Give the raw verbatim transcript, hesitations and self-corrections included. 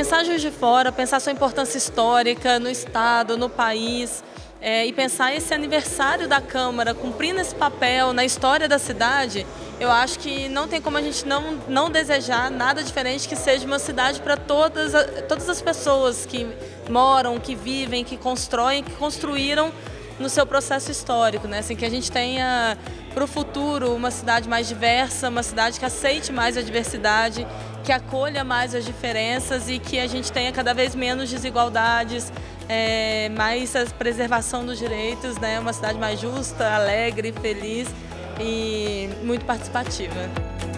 pensar Juiz de Fora, pensar sua importância histórica no estado, no país, é, e pensar esse aniversário da Câmara, cumprindo esse papel na história da cidade, eu acho que não tem como a gente não, não desejar nada diferente que seja uma cidade para todas, todas as pessoas que moram, que vivem, que constroem, que construíram no seu processo histórico, né? Assim, que a gente tenha para o futuro uma cidade mais diversa, uma cidade que aceite mais a diversidade, que acolha mais as diferenças e que a gente tenha cada vez menos desigualdades, é, mais a preservação dos direitos, né? Uma cidade mais justa, alegre, feliz e muito participativa.